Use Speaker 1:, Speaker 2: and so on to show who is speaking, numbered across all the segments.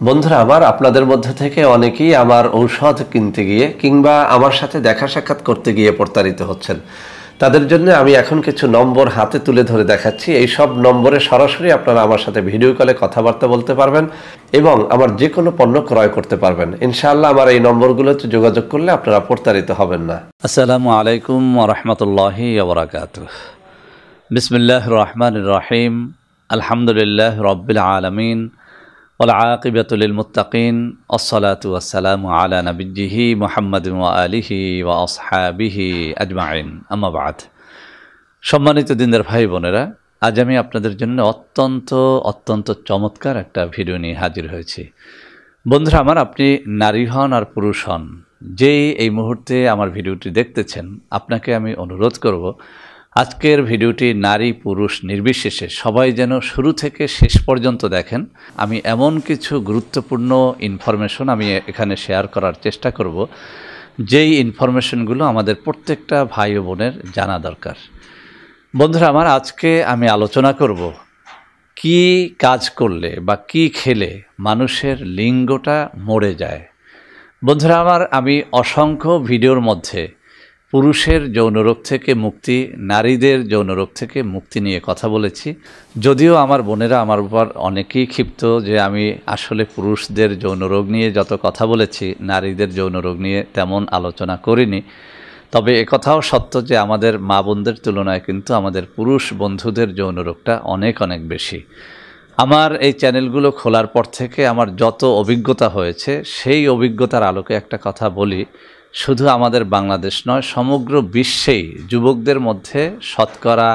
Speaker 1: বন্ধুরা আমার আপনাদের মধ্যে থেকে অনেকেই আমার ঔষধ কিনতে গিয়ে কিংবা আমার সাথে দেখা সাক্ষাৎ করতে গিয়ে প্রতারিত হচ্ছেন। তাদের জন্য আমি এখন কিছু নম্বর হাতে তুলে ধরে দেখাচ্ছি। এই সব নম্বরে সরাসরি আপনারা আমার সাথে ভিডিও কলে কথাবার্তা বলতে পারবেন এবং আমার যে কোনো পণ্য ক্রয় করতে পারবেন। ইনশাআল্লাহ আমার এই নম্বরগুলোতে যোগাযোগ করলে আপনারা প্রতারিত হবেন না।
Speaker 2: আসসালামু আলাইকুম ওয়া রাহমাতুল্লাহি ওয়া বারাকাতুহু। বিসমিল্লাহির রহমানির রহিম। আলহামদুলিল্লাহি রাব্বিল আলামিন ওয়াল আকিবাতু লিল মুত্তাকিন। আসসালাতু ওয়াসসালামু আলা নাবিয়্যিহি মুহাম্মাদিন ওয়া আলিহি ওয়া আসহাবিহি আজমাইন। আম্মা বাদ। সম্মানিত দিনদার ভাই বোনেরা, আজ আমি আপনাদের জন্য অত্যন্ত চমৎকার একটা ভিডিও নিয়ে হাজির হয়েছি। বন্ধুরা আমার, আপনি নারী হন আর পুরুষ হন, যেই এই মুহূর্তে আমার ভিডিওটি দেখতেছেন, আপনাকে আমি অনুরোধ করব আজকের ভিডিওটি নারী পুরুষ নির্বিশেষে সবাই যেন শুরু থেকে শেষ পর্যন্ত দেখেন। আমি এমন কিছু গুরুত্বপূর্ণ ইনফরমেশন আমি এখানে শেয়ার করার চেষ্টা করব, যেই ইনফরমেশনগুলো আমাদের প্রত্যেকটা ভাই ও বোনের জানা দরকার। বন্ধুরা আমার, আজকে আমি আলোচনা করব কি কাজ করলে বা কি খেলে মানুষের লিঙ্গটা মরে যায়। বন্ধুরা আমার, আমি অসংখ্য ভিডিওর মধ্যে পুরুষের যৌনরোগ থেকে মুক্তি, নারীদের যৌনরোগ থেকে মুক্তি নিয়ে কথা বলেছি। যদিও আমার বোনেরা আমার উপর অনেকেই ক্ষিপ্ত যে আমি আসলে পুরুষদের যৌনরোগ নিয়ে যত কথা বলেছি, নারীদের যৌনরোগ নিয়ে তেমন আলোচনা করিনি। তবে একথাও সত্য যে আমাদের মা বোনদের তুলনায় কিন্তু আমাদের পুরুষ বন্ধুদের যৌনরোগটা অনেক বেশি। আমার এই চ্যানেলগুলো খোলার পর থেকে আমার যত অভিজ্ঞতা হয়েছে, সেই অভিজ্ঞতার আলোকে একটা কথা বলি, শুধু আমাদের বাংলাদেশ নয়, সমগ্র বিশ্বেই যুবকদের মধ্যে শতকরা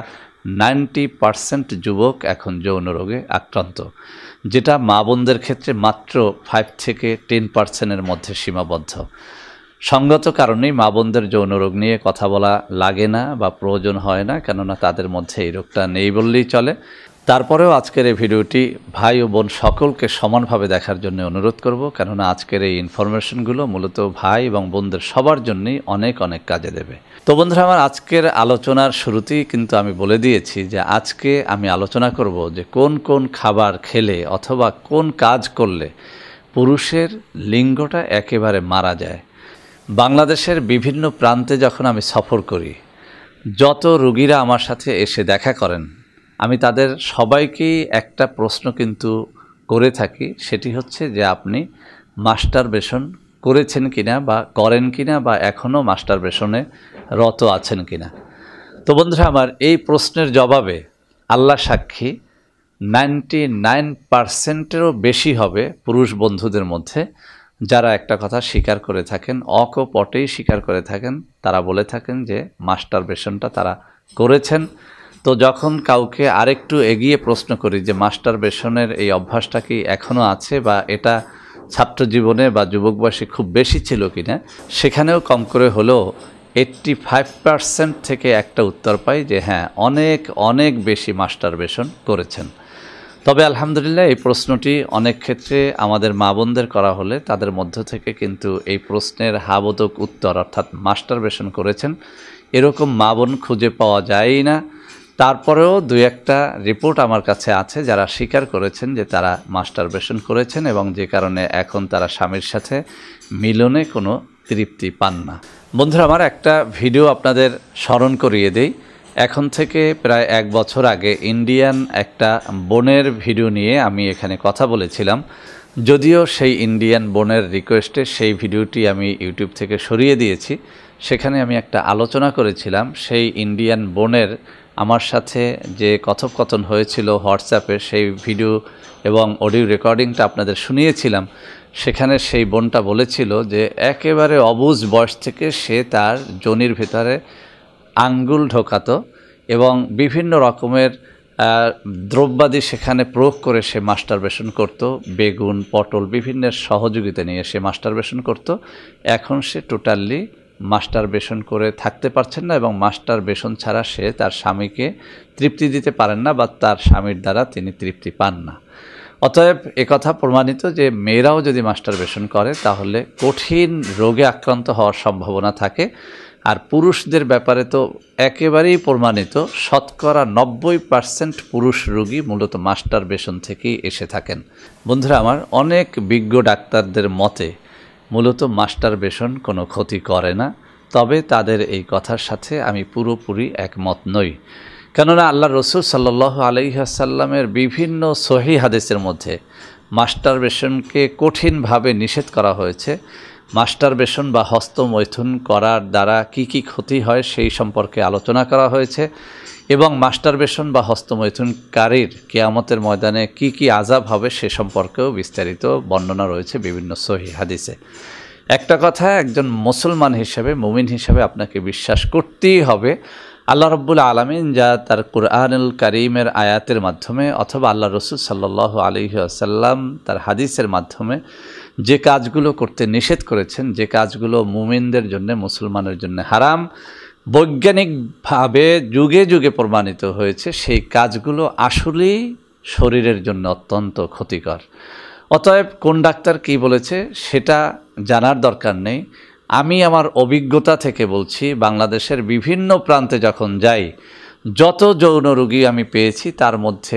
Speaker 2: 90% যুবক এখন যৌন রোগে আক্রান্ত, যেটা মা বোনদের ক্ষেত্রে মাত্র 5 থেকে 10%-এর মধ্যে সীমাবদ্ধ। সঙ্গত কারণেই মা বোনদের যৌন রোগ নিয়ে কথা বলা লাগে না বা প্রয়োজন হয় না, কেননা তাদের মধ্যে এই রোগটা নেই বললেই চলে। তারপরেও আজকের এই ভিডিওটি ভাই ও বোন সকলকে সমানভাবে দেখার জন্য অনুরোধ করব, কেননা আজকের এই ইনফরমেশনগুলো মূলত ভাই এবং বোনদের সবার জন্যই অনেক কাজে দেবে। তো বন্ধুরা আমার, আজকের আলোচনার শুরুতেই কিন্তু আমি বলে দিয়েছি যে আজকে আমি আলোচনা করব যে কোন কোন খাবার খেলে অথবা কোন কাজ করলে পুরুষের লিঙ্গটা একেবারে মারা যায়। বাংলাদেশের বিভিন্ন প্রান্তে যখন আমি সফর করি, যত রোগীরা আমার সাথে এসে দেখা করেন, আমি তাদের সবাইকেই একটা প্রশ্ন কিন্তু করে থাকি, সেটি হচ্ছে যে আপনি মাস্টারবেশন করেছেন কিনা বা করেন কিনা বা এখনও মাস্টারবেশনে রত আছেন কিনা। তো বন্ধুরা আমার, এই প্রশ্নের জবাবে আল্লাহ সাক্ষী 99%-এরও বেশি হবে পুরুষ বন্ধুদের মধ্যে যারা একটা কথা স্বীকার করে থাকেন, অকপটেই স্বীকার করে থাকেন। তারা বলে থাকেন যে মাস্টারবেশনটা তারা করেছেন। তো যখন কাউকে আরেকটু এগিয়ে প্রশ্ন করি যে মাস্টারবেশনের এই অভ্যাসটা কি এখনও আছে বা এটা ছাত্র জীবনে বা যুবক বয়সে খুব বেশি ছিল কিনা, সেখানেও কম করে হলেও 85% থেকে একটা উত্তর পাই যে হ্যাঁ, অনেক বেশি মাস্টারবেশন করেছেন। তবে আলহামদুলিল্লাহ, এই প্রশ্নটি অনেক ক্ষেত্রে আমাদের মা বোনদের করা হলে তাদের মধ্য থেকে কিন্তু এই প্রশ্নের হাবোদক উত্তর, অর্থাৎ মাস্টারবেশন করেছেন, এরকম মা বোন খুঁজে পাওয়া যায়ই না। তারপরেও দুই একটা রিপোর্ট আমার কাছে আছে যারা স্বীকার করেছেন যে তারা মাস্টারবেশন করেছেন এবং যে কারণে এখন তারা স্বামীর সাথে মিলনে কোনো তৃপ্তি পান না। বন্ধুরা আমার, একটা ভিডিও আপনাদের স্মরণ করিয়ে দেই। এখন থেকে প্রায় 1 বছর আগে ইন্ডিয়ান একটা বোনের ভিডিও নিয়ে আমি এখানে কথা বলেছিলাম। যদিও সেই ইন্ডিয়ান বোনের রিকোয়েস্টে সেই ভিডিওটি আমি ইউটিউব থেকে সরিয়ে দিয়েছি। সেখানে আমি একটা আলোচনা করেছিলাম সেই ইন্ডিয়ান বোনের আমার সাথে যে কথোপকথন হয়েছিল হোয়াটসঅ্যাপে, সেই ভিডিও এবং অডিও রেকর্ডিংটা আপনাদের শুনিয়েছিলাম। সেখানে সেই বোনটা বলেছিল যে একেবারে অবুঝ বয়স থেকে সে তার যোনির ভিতরে আঙ্গুল ঢোকাতো এবং বিভিন্ন রকমের দ্রব্যাদি সেখানে প্রয়োগ করে সে মাস্টারবেশন করত। বেগুন, পটল বিভিন্নের সহযোগিতা নিয়ে সে মাস্টারবেশন করত। এখন সে টোটালি মাস্টারবেশন করে থাকতে পারছেন না এবং মাস্টারবেশন ছাড়া সে তার স্বামীকে তৃপ্তি দিতে পারেন না বা তার স্বামীর দ্বারা তিনি তৃপ্তি পান না। অতএব একথা প্রমাণিত যে মেয়েরাও যদি মাস্টারবেশন করে তাহলে কঠিন রোগে আক্রান্ত হওয়ার সম্ভাবনা থাকে। আর পুরুষদের ব্যাপারে তো একেবারেই প্রমাণিত, শতকরা 90% পুরুষ রোগী মূলত মাস্টারবেশন থেকেই এসে থাকেন। বন্ধুরা আমার, অনেক বিজ্ঞ ডাক্তারদের মতে মূলত মাস্টারবেশন কোনো ক্ষতি করে না, তবে তাদের এই কথার সাথে আমি পুরোপুরি একমত নই। কেননা আল্লাহ রসুল সাল্লাল্লাহু আলাইহি ওয়াসাল্লামের বিভিন্ন সহিহ হাদিসের মধ্যে মাস্টারবেশনকে কঠিনভাবে নিষেধ করা হয়েছে। মাস্টারবেশন বা হস্তমৈথুন করার দ্বারা কি কি ক্ষতি হয় সেই সম্পর্কে আলোচনা করা হয়েছে এবং মাস্টারবেশন বা হস্তমৈথুনকারীর কিয়ামতের ময়দানে কি কি আযাব হবে সে সম্পর্কেও বিস্তারিত বর্ণনা রয়েছে বিভিন্ন সহিহ হাদিসে। একটা কথা, একজন মুসলমান হিসেবে, মুমিন হিসেবে আপনাকে বিশ্বাস করতেই হবে আল্লাহ রাব্বুল আলামিন যা তার কুরআনুল কারীমের আয়াতের মাধ্যমে অথবা আল্লাহ রসুল সাল্লাল্লাহু আলাইহি ওয়াসাল্লাম তার হাদিসের মাধ্যমে যে কাজগুলো করতে নিষেধ করেছেন, যে কাজগুলো মুমিনদের জন্য, মুসলমানের জন্য হারাম, বৈজ্ঞানিকভাবে যুগে যুগে প্রমাণিত হয়েছে, সেই কাজগুলো আসলেই শরীরের জন্য অত্যন্ত ক্ষতিকর। অতএব কোন ডাক্তার কী বলেছে সেটা জানার দরকার নেই। আমি আমার অভিজ্ঞতা থেকে বলছি, বাংলাদেশের বিভিন্ন প্রান্তে যখন যাই, যত যৌন রোগী আমি পেয়েছি তার মধ্যে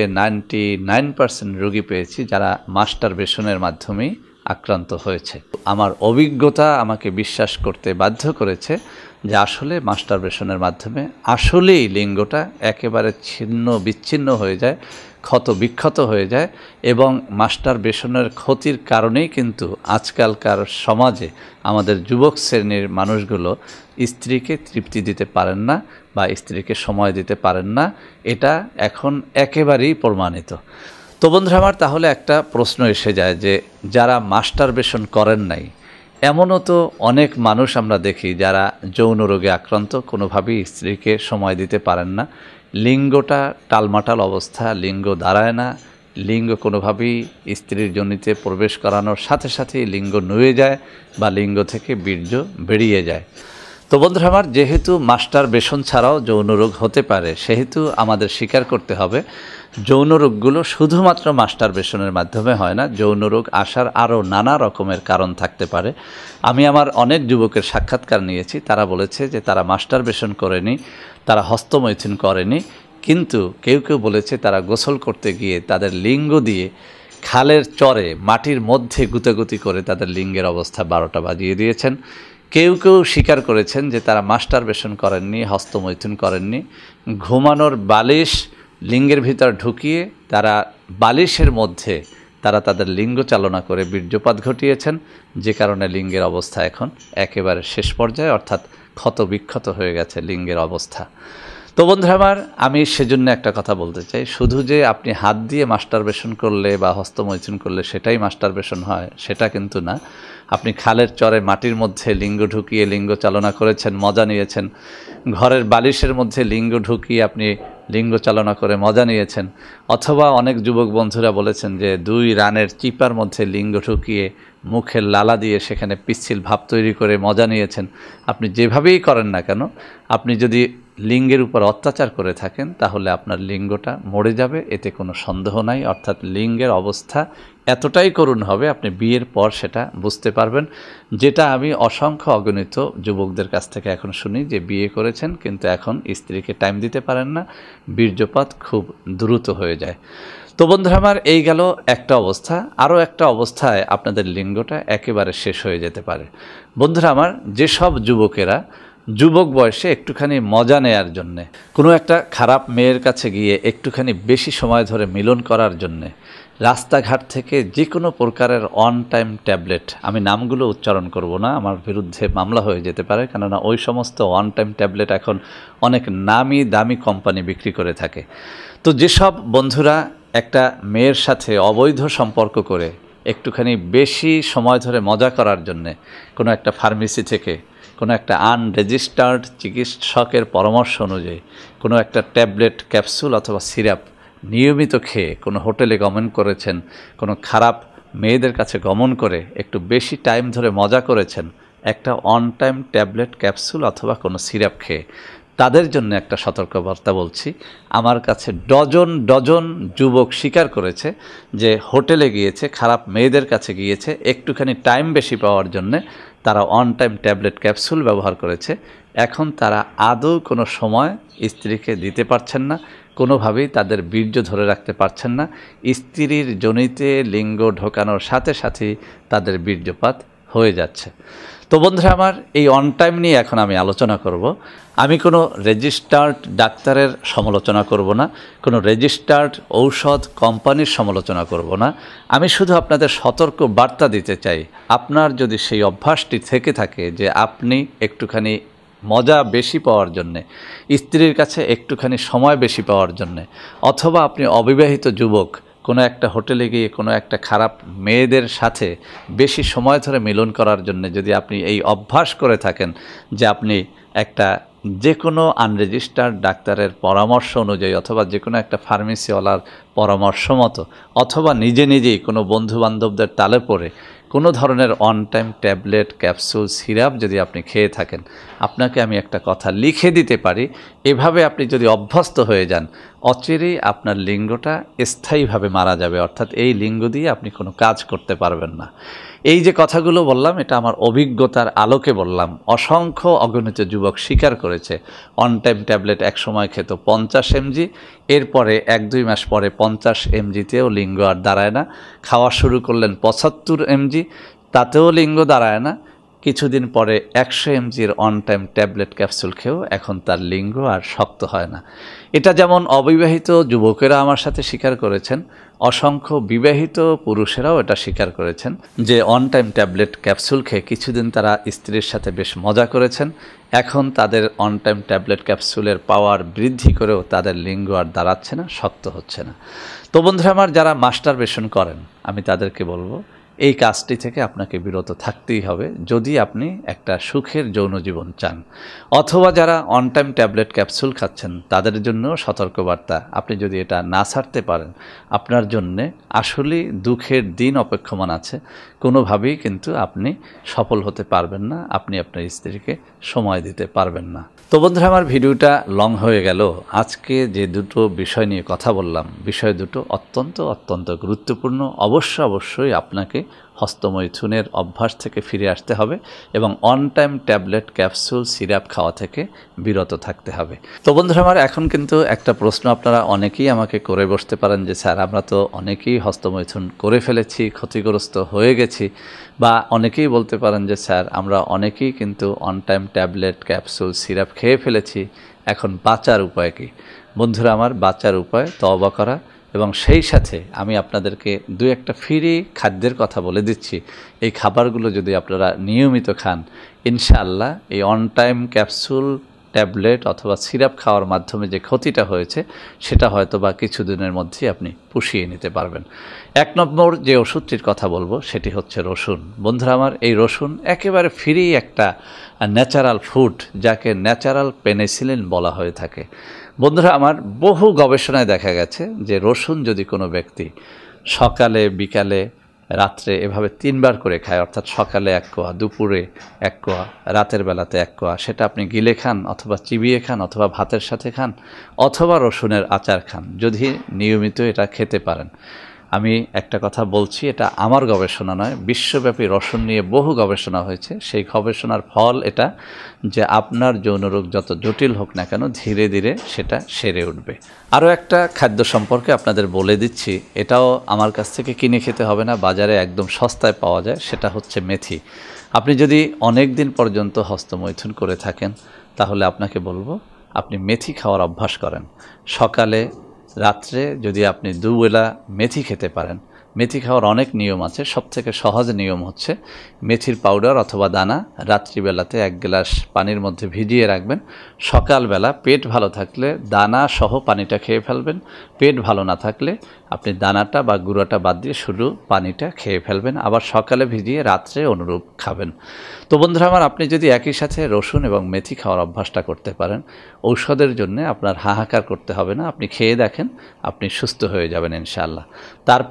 Speaker 2: 99% রোগী পেয়েছি যারা মাস্টারবেশনের মাধ্যমেই আক্রান্ত হয়েছে। আমার অভিজ্ঞতা আমাকে বিশ্বাস করতে বাধ্য করেছে যে আসলে মাস্টারবেশনের মাধ্যমে আসলেই লিঙ্গটা একেবারে ছিন্ন বিচ্ছিন্ন হয়ে যায়, ক্ষত বিক্ষত হয়ে যায় এবং মাস্টারবেশনের ক্ষতির কারণেই কিন্তু আজকালকার সমাজে আমাদের যুবক শ্রেণীর মানুষগুলো স্ত্রীকে তৃপ্তি দিতে পারেন না বা স্ত্রীকে সময় দিতে পারেন না। এটা এখন একেবারেই প্রমাণিত। তো বন্ধুরা আমার, তাহলে একটা প্রশ্ন এসে যায় যে যারা মাস্টারবেশন করেন নাই, এমনও তো অনেক মানুষ আমরা দেখি যারা যৌন রোগে আক্রান্ত, কোনোভাবেই স্ত্রীকে সময় দিতে পারেন না, লিঙ্গটা টালমাটাল অবস্থা, লিঙ্গ দাঁড়ায় না, লিঙ্গ কোনোভাবেই স্ত্রীর যোনিতে প্রবেশ করানোর সাথে সাথেই লিঙ্গ নুয়ে যায় বা লিঙ্গ থেকে বীর্য বেরিয়ে যায়। তো বন্ধুরা আমার, যেহেতু মাস্টারবেশন ছাড়াও যৌন রোগ হতে পারে, সেহেতু আমাদের স্বীকার করতে হবে যৌন রোগগুলো শুধুমাত্র মাস্টারবেশনের মাধ্যমে হয় না, যৌন রোগ আসার আরও নানা রকমের কারণ থাকতে পারে। আমি আমার অনেক যুবকের সাক্ষাৎকার নিয়েছি, তারা বলেছে যে তারা মাস্টারবেশন করেনি, তারা হস্তমৈথুন করেনি, কিন্তু কেউ কেউ বলেছে তারা গোসল করতে গিয়ে তাদের লিঙ্গ দিয়ে খালের চরে মাটির মধ্যে গুতাগুতি করে তাদের লিঙ্গের অবস্থা 12টা বাজিয়ে দিয়েছেন। কেউ কেউ স্বীকার করেছেন যে তারা মাস্টারবেশন করেননি, হস্তমৈথুন করেননি, ঘুমানোর বালিশ লিঙ্গের ভিতর ঢুকিয়ে তারা বালিশের মধ্যে তারা তাদের লিঙ্গ চালনা করে বীর্যপাত ঘটিয়েছেন, যে কারণে লিঙ্গের অবস্থা এখন একেবারে শেষ পর্যায়ে, অর্থাৎ ক্ষত বিক্ষত হয়ে গেছে লিঙ্গের অবস্থা। তো বন্ধুরা আমার, আমি সেজন্য একটা কথা বলতে চাই, শুধু যে আপনি হাত দিয়ে মাস্টারবেশন করলে বা হস্তমৈথুন করলে সেটাই মাস্টারবেশন হয় সেটা কিন্তু না। আপনি খালের চরে মাটির মধ্যে লিঙ্গ ঢুকিয়ে লিঙ্গ চালনা করেছেন, মজা নিয়েছেন, ঘরের বালিশের মধ্যে লিঙ্গ ঢুকিয়ে আপনি লিঙ্গ চালনা করে মজা নিয়েছেন, অথবা অনেক যুবক বন্ধুরা বলেছেন যে 2 রানের চিপার মধ্যে লিঙ্গ ঢুকিয়ে মুখের লালা দিয়ে সেখানে পিচ্ছিল ভাব তৈরি করে মজা নিয়েছেন। আপনি যেভাবেই করেন না কেন, আপনি যদি লিঙ্গের উপর অত্যাচার করে থাকেন তাহলে আপনার লিঙ্গটা মরে যাবে, এতে কোনো সন্দেহ নাই। অর্থাৎ লিঙ্গের অবস্থা এতটাই করুণ হবে আপনি বিয়ের পর সেটা বুঝতে পারবেন, যেটা আমি অসংখ্য অগণিত যুবকদের কাছ থেকে এখন শুনি যে বিয়ে করেছেন কিন্তু এখন স্ত্রীকে টাইম দিতে পারেন না, বীর্যপাত খুব দ্রুত হয়ে যায়। তো বন্ধুরা আমার, এই গেল একটা অবস্থা। আরও একটা অবস্থায় আপনাদের লিঙ্গটা একেবারে শেষ হয়ে যেতে পারে। বন্ধুরা আমার, যেসব যুবকেরা যুবক বয়সে একটুখানি মজা নেয়ার জন্যে, কোনো একটা খারাপ মেয়ের কাছে গিয়ে একটুখানি বেশি সময় ধরে মিলন করার জন্যে রাস্তাঘাট থেকে যে কোনো প্রকারের অন টাইম ট্যাবলেট, আমি নামগুলো উচ্চারণ করব না, আমার বিরুদ্ধে মামলা হয়ে যেতে পারে, কেননা ওই সমস্ত অন টাইম ট্যাবলেট এখন অনেক নামি দামি কোম্পানি বিক্রি করে থাকে। তো যেসব বন্ধুরা একটা মেয়ের সাথে অবৈধ সম্পর্ক করে একটুখানি বেশি সময় ধরে মজা করার জন্যে কোনো একটা ফার্মেসি থেকে কোনো একটা আনরেজিস্টার্ড চিকিৎসকের পরামর্শ অনুযায়ী কোনো একটা ট্যাবলেট, ক্যাপসুল অথবা সিরাপ নিয়মিত খেয়ে কোনো হোটেলে গমন করেছেন, কোনো খারাপ মেয়েদের কাছে গমন করে একটু বেশি টাইম ধরে মজা করেছেন, একটা অন টাইম ট্যাবলেট, ক্যাপসুল অথবা কোনো সিরাপ খেয়ে, তাদের জন্য একটা সতর্কবার্তা বলছি। আমার কাছে ডজন ডজন যুবক স্বীকার করেছে যে হোটেলে গিয়েছে, খারাপ মেয়েদের কাছে গিয়েছে, একটুখানি টাইম বেশি পাওয়ার জন্যে তারা অন টাইম ট্যাবলেট ক্যাপসুল ব্যবহার করেছে। এখন তারা আদৌ কোনো সময় স্ত্রীকে দিতে পারছেন না, কোনোভাবেই তাদের বীর্য ধরে রাখতে পারছেন না। স্ত্রীর যোনিতে লিঙ্গ ঢোকানোর সাথে সাথেই তাদের বীর্যপাত হয়ে যাচ্ছে। তো বন্ধুরা আমার, এই অন টাইম নিয়ে এখন আমি আলোচনা করব। আমি কোনো রেজিস্টার্ড ডাক্তারের সমালোচনা করব না, কোনো রেজিস্টার্ড ঔষধ কোম্পানির সমালোচনা করব না। আমি শুধু আপনাদের সতর্ক বার্তা দিতে চাই, আপনার যদি সেই অভ্যাসটি থেকে থাকে যে আপনি একটুখানি মজা বেশি পাওয়ার জন্যে, স্ত্রীর কাছে একটুখানি সময় বেশি পাওয়ার জন্যে, অথবা আপনি অবিবাহিত যুবক, কোনো একটা হোটেলে গিয়ে কোনো একটা খারাপ মেয়েদের সাথে বেশি সময় ধরে মিলন করার জন্য যদি আপনি এই অভ্যাস করে থাকেন যে আপনি একটা যে কোনো আনরেজিস্টার্ড ডাক্তারের পরামর্শ অনুযায়ী অথবা যে কোনো একটা ফার্মেসিওয়ালার পরামর্শ মতো অথবা নিজে নিজেই কোনো বন্ধুবান্ধবদের তালে পড়ে কোনো ধরনের on time tablet capsule syrup যদি আপনি খেয়ে থাকেন, আপনাকে আমি একটা কথা লিখে দিতে পারি, এভাবে আপনি যদি অভ্যস্ত হয়ে যান, অচিরেই আপনার লিঙ্গটা স্থায়ীভাবে মারা যাবে, অর্থাৎ এই লিঙ্গ দিয়ে আপনি কোনো কাজ করতে পারবেন না। এই যে কথাগুলো বললাম এটা আমার অভিজ্ঞতার আলোকে বললাম। অসংখ্য অগণিত যুবক স্বীকার করেছে অন টাইম ট্যাবলেট একসময় খেত 50 mg, এরপরে 1-2 মাস পরে 50 mgতেও লিঙ্গ আর দাঁড়ায় না। খাওয়া শুরু করলেন 75 mg, তাতেও লিঙ্গ দাঁড়ায় না। কিছুদিন পরে 100 mgর অন টাইম ট্যাবলেট ক্যাপসুল খেয়েও এখন তার লিঙ্গ আর শক্ত হয় না। এটা যেমন অবিবাহিত যুবকেরা আমার সাথে স্বীকার করেছেন, অসংখ্য বিবাহিত পুরুষেরাও এটা স্বীকার করেছেন যে অন টাইম ট্যাবলেট ক্যাপসুল খেয়ে কিছুদিন তারা স্ত্রীর সাথে বেশ মজা করেছেন, এখন তাদের অন টাইম ট্যাবলেট ক্যাপসুলের পাওয়ার বৃদ্ধি করেও তাদের লিঙ্গ আর দাঁড়াচ্ছে না, শক্ত হচ্ছে না। তো বন্ধুরা আমার, যারা মাস্টারবেশন করেন আমি তাদেরকে বলবো এই কাজটি থেকে আপনাকে বিরত থাকতেই হবে যদি আপনি একটা সুখের যৌন জীবন চান। অথবা যারা অন টাইম ট্যাবলেট ক্যাপসুল খাচ্ছেন তাদের জন্যও সতর্কবার্তা, আপনি যদি এটা না ছাড়তে পারেন আপনার জন্যে আসলেই দুঃখের দিন অপেক্ষমান আছে। কোনোভাবেই কিন্তু আপনি সফল হতে পারবেন না, আপনি আপনার স্ত্রীকে সময় দিতে পারবেন না। তো বন্ধুরা আমার, ভিডিওটা লং হয়ে গেল। আজকে যে দুটো বিষয় নিয়ে কথা বললাম, বিষয় দুটো অত্যন্ত গুরুত্বপূর্ণ। অবশ্যই আপনাকে হস্তমৈথুনের অভ্যাস থেকে ফিরে আসতে হবে এবং on time tablet capsule syrup খাওয়া থেকে বিরত থাকতে হবে। তো বন্ধুরা আমার, এখন কিন্তু একটা প্রশ্ন আপনারা অনেকেই আমাকে করে বসতে পারেন যে স্যার, আমরা তো অনেকেই হস্তমৈথুন করে ফেলেছি, ক্ষতিগ্রস্ত হয়ে গেছি, বা অনেকেই বলতে পারেন যে স্যার, আমরা অনেকেই কিন্তু on time tablet capsule syrup খেয়ে ফেলেছি, এখন বাঁচার উপায় কী? বন্ধুরা আমার, বাঁচার উপায় তওবা করা এবং সেই সাথে আমি আপনাদেরকে 2-1টা ফ্রি খাদ্যের কথা বলে দিচ্ছি। এই খাবারগুলো যদি আপনারা নিয়মিত খান, ইনশাআল্লাহ এই অন টাইম ক্যাপসুল ট্যাবলেট অথবা সিরাপ খাওয়ার মাধ্যমে যে ক্ষতিটা হয়েছে সেটা হয়তো বা কিছুদিনের মধ্যেই আপনি পুষিয়ে নিতে পারবেন। 1 নম্বর যে ওষুধটির কথা বলবো সেটি হচ্ছে রসুন। বন্ধুরা আমার, এই রসুন একেবারে ফ্রি একটা ন্যাচারাল ফুড, যাকে ন্যাচারাল পেনিসিলিন বলা হয়ে থাকে। বন্ধুরা আমার, বহু গবেষণায় দেখা গেছে যে রসুন যদি কোনো ব্যক্তি সকালে, বিকালে, রাত্রে এভাবে 3 বার করে খায়, অর্থাৎ সকালে 1 কোয়া, দুপুরে 1 কোয়া, রাতের বেলাতে 1 কোয়া, সেটা আপনি গিলে খান অথবা চিবিয়ে খান অথবা ভাতের সাথে খান অথবা রসুনের আচার খান, যদি নিয়মিত এটা খেতে পারেন। আমি একটা কথা বলছি, এটা আমার গবেষণা নয়, বিশ্বব্যাপী রসুন নিয়ে বহু গবেষণা হয়েছে। সেই গবেষণার ফল এটা যে আপনার যৌনরোগ যত জটিল হোক না কেন ধীরে ধীরে সেটা সেরে উঠবে। আরও একটা খাদ্য সম্পর্কে আপনাদের বলে দিচ্ছি, এটাও আমার কাছ থেকে কিনে খেতে হবে না, বাজারে একদম সস্তায় পাওয়া যায়। সেটা হচ্ছে মেথি। আপনি যদি অনেক দিন পর্যন্ত হস্তমৈথুন করে থাকেন তাহলে আপনাকে বলবো আপনি মেথি খাওয়ার অভ্যাস করেন। সকালে, রাত্রে যদি আপনি 2 বেলা মেথি খেতে পারেন। মেথি খাওয়ার অনেক নিয়ম আছে, সবথেকে সহজ নিয়ম হচ্ছে মেথির পাউডার অথবা দানা রাত্রিবেলাতে 1 গ্লাস পানির মধ্যে ভিজিয়ে রাখবেন। সকালবেলা পেট ভালো থাকলে দানা সহ পানিটা খেয়ে ফেলবেন, পেট ভালো না থাকলে আপনি দানাটা বা গুঁড়াটা বাদ দিয়ে শুধু পানিটা খেয়ে ফেলবেন, আবার সকালে ভিজিয়ে রাত্রে অনুরূপ খাবেন। তো বন্ধুরা আমার, আপনি যদি একই সাথে রসুন এবং মেথি খাওয়ার অভ্যাসটা করতে পারেন, ঔষধের জন্য আপনার হাহাকার করতে হবে না। আপনি খেয়ে দেখেন, আপনি সুস্থ হয়ে যাবেন ইনশাআল্লাহ। তারপরেও যদি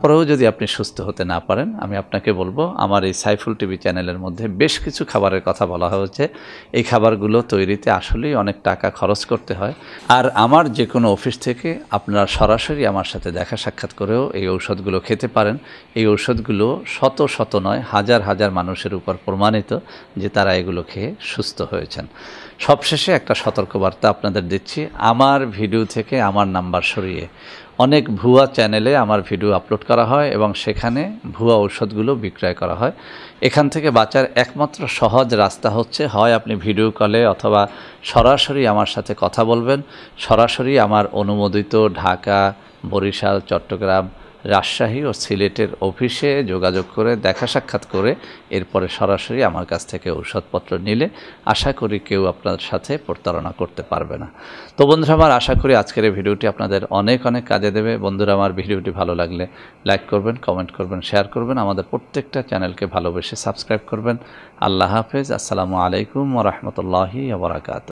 Speaker 2: আপনি সুস্থ হতে না পারেন, আমি আপনাকে বলবো আমার এই সাইফুল টিভি চ্যানেলের মধ্যে বেশ কিছু খাবারের কথা বলা হয়েছে। এই খাবারগুলো তৈরিতে আসলেই অনেক টাকা খরচ করতে হয়। আর আমার যে কোনো অফিস থেকে আপনারা সরাসরি আমার সাথে দেখা সাক্ষাৎ করেও এই ঔষধগুলো খেতে পারেন। এই ঔষধগুলো শত শত নয়, হাজার হাজার মানুষের উপর প্রমাণিত যে তারা এগুলো খেয়ে সুস্থ হয়েছেন। সবশেষে একটা সতর্কবার্তা আপনাদের দিচ্ছি, আমার ভিডিও থেকে আমার নাম্বার সরিয়ে অনেক ভুয়া চ্যানেলে আমার ভিডিও আপলোড করা হয় এবং সেখানে ভুয়া ঔষধগুলো বিক্রয় করা হয়। এখান থেকে বাঁচার একমাত্র সহজ রাস্তা হচ্ছে, হয় আপনি ভিডিও কলে অথবা সরাসরি আমার সাথে কথা বলবেন। সরাসরি আমার অনুমোদিত ঢাকা, বরিশাল, চট্টগ্রাম, রাজশাহী ও সিলেটের অফিসে যোগাযোগ করে দেখা সাক্ষাৎ করে এরপরে সরাসরি আমার কাছ থেকে ঔষধপত্র নিলে আশা করি কেউ আপনার সাথে প্রতারণা করতে পারবে না। তো বন্ধুরা আমার, আশা করি আজকের এই ভিডিওটি আপনাদের অনেক অনেক কাজে দেবে। বন্ধুরা আমার, ভিডিওটি ভালো লাগলে লাইক করবেন, কমেন্ট করবেন, শেয়ার করবেন, আমাদের প্রত্যেকটা চ্যানেলকে ভালোবেসে সাবস্ক্রাইব করবেন। আল্লাহ হাফেজ। আসসালামু আলাইকুম ওয়া রাহমাতুল্লাহি ওয়া বারাকাতুহু।